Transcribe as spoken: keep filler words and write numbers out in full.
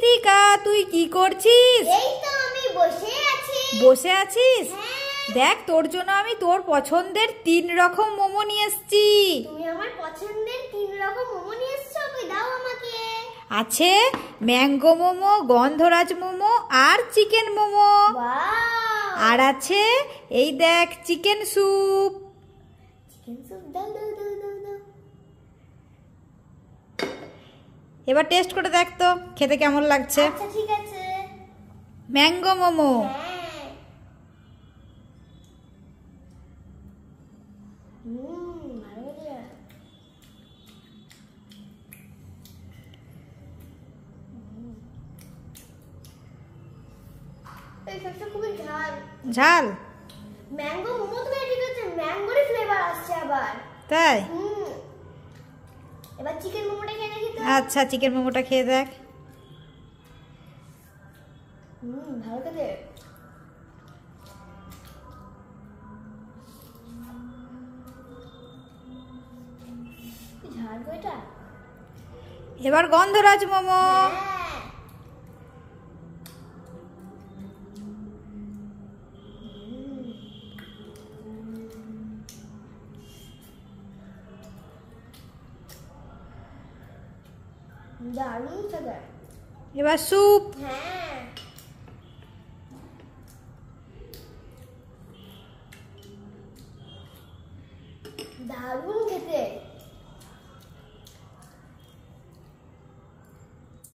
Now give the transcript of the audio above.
কৃতিকা, তুই কি করছিস? এই তো আমি বসে আছি। বসে আছিস? হ্যাঁ। দেখ, তোর জন্য আমি তোর পছন্দের তিন রকম মোমো নিয়ে এসেছি। তুমি আমার পছন্দের তিন রকম মোমো নিয়ে এসেছো, কই দাও আমাকে। আছে ম্যাঙ্গো মোমো, গন্ধরাজ মোমো আর চিকেন মোমো। ওয়াও! আর আছে এই দেখ চিকেন স্যুপ। চিকেন স্যুপ দাও দাও দাও দাও দাও। এবার টেস্ট করে দেখ তো খেতে কেমন লাগছে। আচ্ছা ঠিক আছে। ম্যাঙ্গো মোমো। হ্যাঁ। হুম, ভালো লাগে। এই সবটা খুবই ঝাল। ঝাল? ম্যাঙ্গো মোমো তো ঠিক আছে, ম্যাঙ্গোরই ফ্লেভার আসছে আবার। তাই? হুম। এবার চিকেন মোমোটা খেয়ে দেখি তো। আচ্ছা, চিকেন মোমোটা খেয়ে দেখ। হুম, ভালো খেতে। কি ঝাল গো এটা। এবার গন্ধরাজ মোমো। হ্যাঁ। দারুণ খেতে। এবার স্যুপ। হ্যাঁ। দারুণ খেতে।